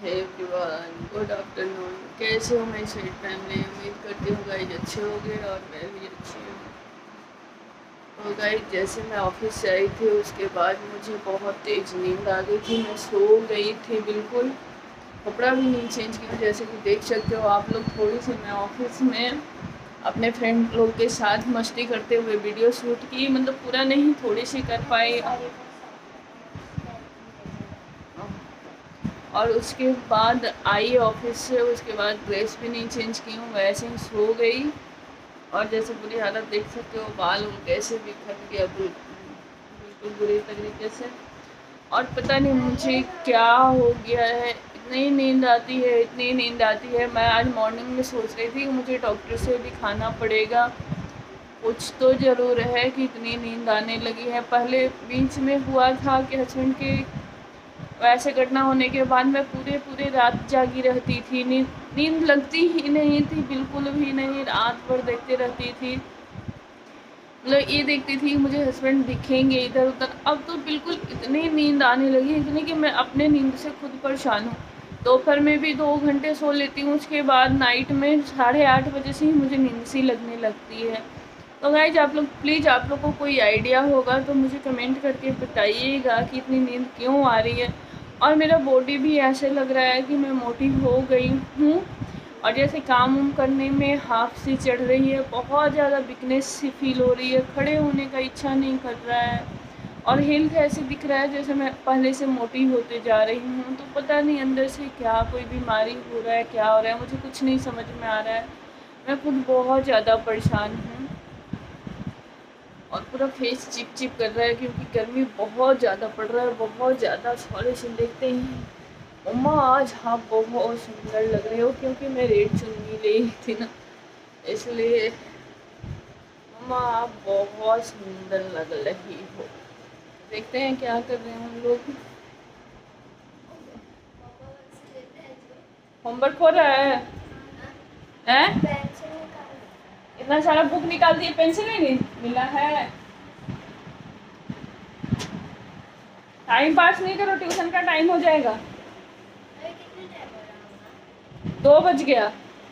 Hey everyone, good afternoon. कैसे हो मेरी स्वीट फैमिली? उम्मीद करती हूँ गाइज अच्छे होंगे और मैं भी अच्छी हूँ। तो गाइज जैसे मैं ऑफिस से आई थी उसके बाद मुझे बहुत तेज़ नींद आ गई थी। मैं सो गई थी बिल्कुल, कपड़ा भी नहीं चेंज किया। जैसे कि देख सकते हो आप लोग, थोड़ी सी मैं ऑफिस में अपने फ्रेंड लोग के साथ मस्ती करते हुए वीडियो शूट की, मतलब पूरा नहीं, थोड़ी सी कर पाई। और उसके बाद आई ऑफिस से, उसके बाद ड्रेस भी नहीं चेंज की हूँ, वैसे ही सो गई। और जैसे बुरी हालत देख सकते हो, बाल कैसे बिखर गया बिल्कुल बुरी तरीके से। और पता नहीं मुझे क्या हो गया है, इतनी नींद आती है, इतनी नींद आती है। मैं आज मॉर्निंग में सोच रही थी कि मुझे डॉक्टर से दिखाना पड़ेगा, कुछ तो ज़रूर है कि इतनी नींद आने लगी है। पहले बीच में हुआ था कि हस्बैंड के वैसे घटना होने के बाद मैं पूरे रात जागी रहती थी। नींद लगती ही नहीं थी, बिल्कुल भी नहीं, रात भर देखते रहती थी। मतलब ये देखती थी मुझे हस्बैंड दिखेंगे इधर उधर। अब तो बिल्कुल इतनी नींद आने लगी, इतनी कि मैं अपने नींद से खुद परेशान हूँ। दोपहर में भी 2 घंटे सो लेती हूँ, उसके बाद नाइट में 8:30 बजे से ही मुझे नींद सी लगने लगती है। तो गाइज आप लोग प्लीज़, आप लोग को कोई आइडिया होगा तो मुझे कमेंट करके बताइएगा कि इतनी नींद क्यों आ रही है। और मेरा बॉडी भी ऐसे लग रहा है कि मैं मोटी हो गई हूँ, और जैसे काम उम करने में हाफ सी चढ़ रही है, बहुत ज़्यादा वीकनेस सी फील हो रही है, खड़े होने का इच्छा नहीं कर रहा है। और हेल्थ ऐसे दिख रहा है जैसे मैं पहले से मोटी होते जा रही हूँ। तो पता नहीं अंदर से क्या कोई बीमारी हो रहा है, क्या हो रहा है, मुझे कुछ नहीं समझ में आ रहा है। मैं खुद बहुत ज़्यादा परेशान हूँ और पूरा फेस चिप चिप कर रहा है, क्योंकि गर्मी बहुत ज़्यादा पड़ रहा है, बहुत ज़्यादा। सॉरी सुन देखते हैं। मम्मा आज आप बहुत सुंदर लग रहे हो, क्योंकि मैं रेड चुन्नी ली थी ना, इसलिए। मम्मा आप बहुत सुंदर लग रही हो। देखते हैं क्या कर रहे हैं हम लोग। होमवर्क हो रहा है? हैं? इतना सारा बुक निकाल दिए, पेंसिल ही नहीं मिला है। टाइम पास नहीं करो, ट्यूशन का टाइम हो जाएगा। 2 बज गया।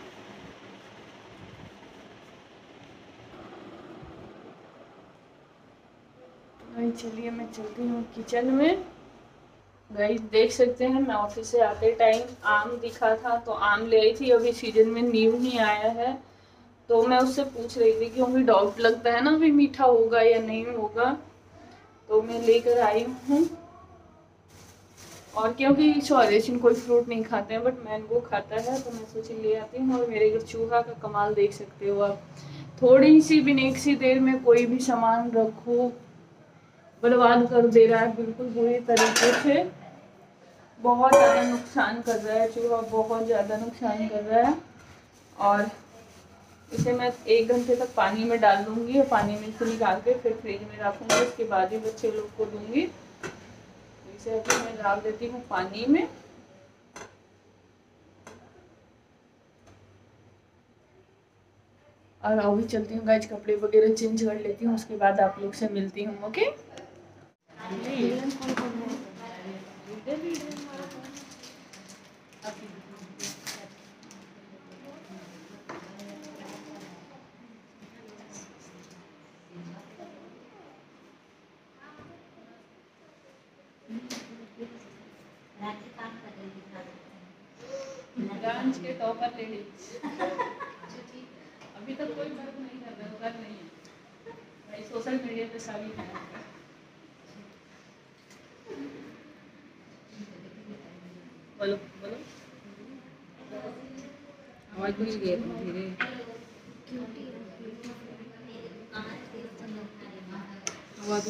चलिए मैं चलती हूँ किचन में। गाइस देख सकते हैं, मैं ऑफिस से आते टाइम आम दिखा था तो आम ले आई थी। अभी सीजन में न्यू ही आया है, तो मैं उससे पूछ रही थी, क्योंकि डाउट लगता है ना अभी मीठा होगा या नहीं होगा, तो मैं लेकर आई हूँ। और क्योंकि सॉरेशन कोई फ्रूट नहीं खाते हैं, बट मैंगो खाता है, तो मैं सोची ले आती हूँ। और मेरे घर चूहा का कमाल देख सकते हो आप, थोड़ी सी भी नेक सी देर में कोई भी सामान रखो बर्बाद कर दे रहा है, बिल्कुल बुरी तरीके से। बहुत ज़्यादा नुकसान कर रहा है चूहा, बहुत ज़्यादा नुकसान कर रहा है। और इसे मैं 1 घंटे तक पानी में डाल दूँगी, और पानी में से निकाल के फिर फ्रिज में रखूँगी, उसके बाद ही बच्चे लोग को दूँगी। इसे अभी मैं डाल देती हूँ पानी में। और अभी चलती हूँ गाइस, कपड़े वगैरह चेंज कर लेती हूँ, उसके बाद आप लोग से मिलती हूँ। ओके। ब्रांच के टॉपर लेडीज। अभी तक कोई वर्क नहीं कर रहा, वर्क नहीं है भाई, सोशल मीडिया पे सभी है। बोलो बोलो, आवाज भूल गई धीरे। आवाज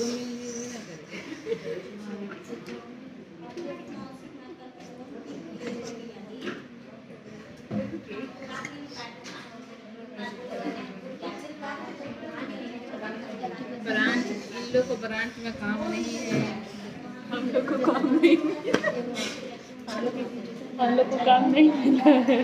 ब्रांच, इन लोग को ब्रांच में काम नहीं है, हम लोग को काम नहीं है, हम लोग को काम नहीं मिला है।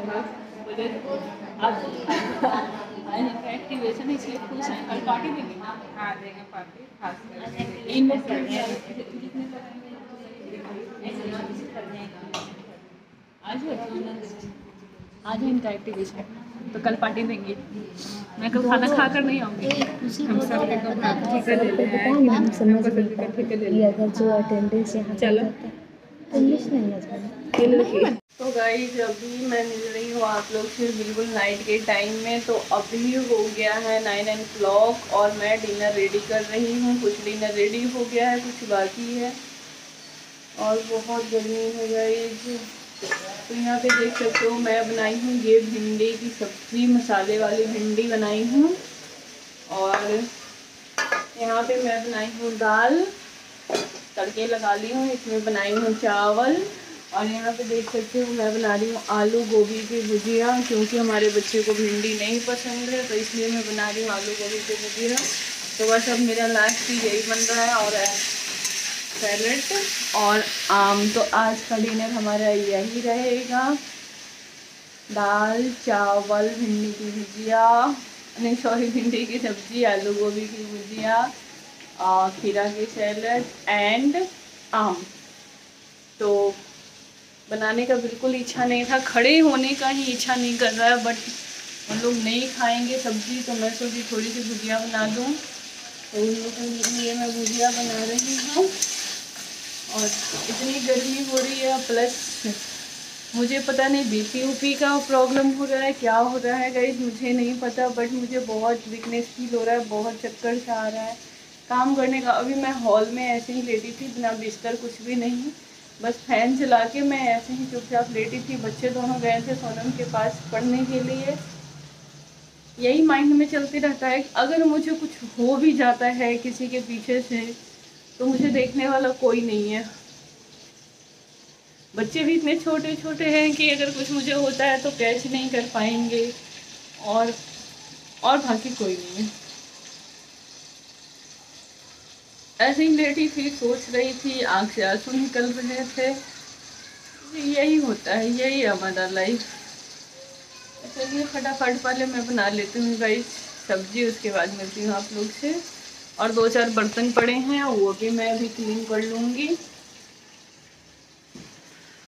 आप एक्टिवेशन इसलिए खुश हैं, कल पार्टी देंगे। हाँ देंगे पार्टी, खास करके इन लोग आज आज है इनका एक्टिवेशन, तो कल पार्टी देंगे। मैं कल खाना खा कर नहीं आऊँगी। हम सब ठेका ले ले हैं कि हम समझ ठेका ले ले अगर जो अटेंडेंस यहाँ चलो इंग्लिश नहीं है। तो गाइस अभी मैं मिल रही हूँ आप लोग से बिल्कुल नाइट के टाइम में। तो अभी हो गया है 9 o'clock और मैं डिनर रेडी कर रही हूँ। कुछ डिनर रेडी हो गया है, कुछ बाकी है और बहुत गर्मी है गाइस। तो यहाँ पे देख सकते हो मैं बनाई हूँ ये भिंडी की सब्ज़ी, मसाले वाली भिंडी बनाई हूँ। और यहाँ पे मैं बनाई हूँ दाल, तड़के लगा ली हूँ। इसमें बनाई हूँ चावल और यहाँ पे देख सकते हो मैं बना रही हूँ आलू गोभी की भुजिया, क्योंकि हमारे बच्चे को भिंडी नहीं पसंद है तो इसलिए मैं बना रही हूँ आलू गोभी की भुजिया। तो बस अब मेरा लास्ट यही बन रहा है और सैलेड और आम। तो आज का डिनर हमारा यही रहेगा, दाल चावल भिंडी की भुजिया, नहीं सॉरी भिंडी की सब्ज़ी, आलू गोभी की भुजिया, खीरा की सैलेड एंड आम। तो बनाने का बिल्कुल इच्छा नहीं था, खड़े होने का ही इच्छा नहीं कर रहा है, बट उन लोग नहीं खाएंगे सब्ज़ी तो मैं सोची थोड़ी सी भुजिया बना दूँ। तो उन लोगों के लिए मैं भुजिया बना रही हूँ। और इतनी गर्मी हो रही है, प्लस मुझे पता नहीं बीपी ऊपी का प्रॉब्लम हो रहा है, क्या हो रहा है गाइस मुझे नहीं पता, बट मुझे बहुत वीकनेस फील हो रहा है, बहुत चक्कर सा आ रहा है काम करने का। अभी मैं हॉल में ऐसे ही लेटी थी, बिना बिस्तर कुछ भी नहीं, बस फैन चला के मैं ऐसे ही चुपचाप लेटी थी। बच्चे दोनों गए थे सोनम के पास पढ़ने के लिए। यही माइंड में चलते रहता है कि अगर मुझे कुछ हो भी जाता है किसी के पीछे से तो मुझे देखने वाला कोई नहीं है। बच्चे भी इतने छोटे छोटे हैं कि अगर कुछ मुझे होता है तो कैच नहीं कर पाएंगे और बाकी कोई नहीं है। ऐसे ही लेटी थी, सोच रही थी, आँख से आंसू निकल रहे थे। यही होता है, यही हमारा लाइफ। चलिए फटाफट पहले मैं बना लेती हूँ गाइस सब्जी, उसके बाद मिलती हूँ आप लोग से। और 2-4 बर्तन पड़े हैं वो भी मैं अभी क्लीन कर लूँगी।